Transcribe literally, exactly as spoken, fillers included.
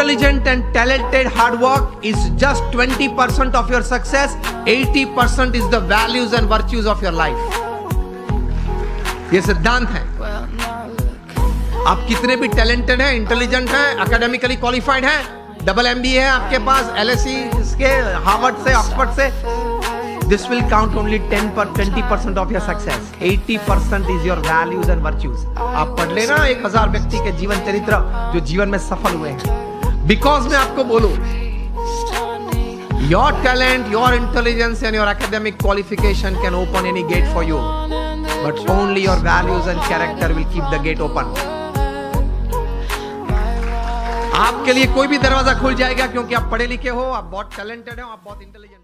intelligent and talented hard work is just twenty percent of your success. eighty percent is the values and virtues of your life. ये सिद्धांत है. आप कितने भी talented हैं, intelligent हैं, एकेडमिकली क्वालिफाइड हैं, डबल एमबीए है आपके पास, एलएसई के हार्वर्ड से, ऑक्सफोर्ड से, this will count only ten per twenty percent of your success. eighty percent is your values and virtues. आप पढ़ लेना एक हजार व्यक्ति के जीवन चरित्र जो जीवन में सफल हुए हैं. बिकॉज मैं आपको बोलूं, your talent, your intelligence and your academic qualification can open any gate for you, but only your values and character will keep the gate open. आपके लिए कोई भी दरवाजा खुल जाएगा क्योंकि आप पढ़े लिखे हो, आप बहुत टैलेंटेड हो, आप बहुत इंटेलिजेंट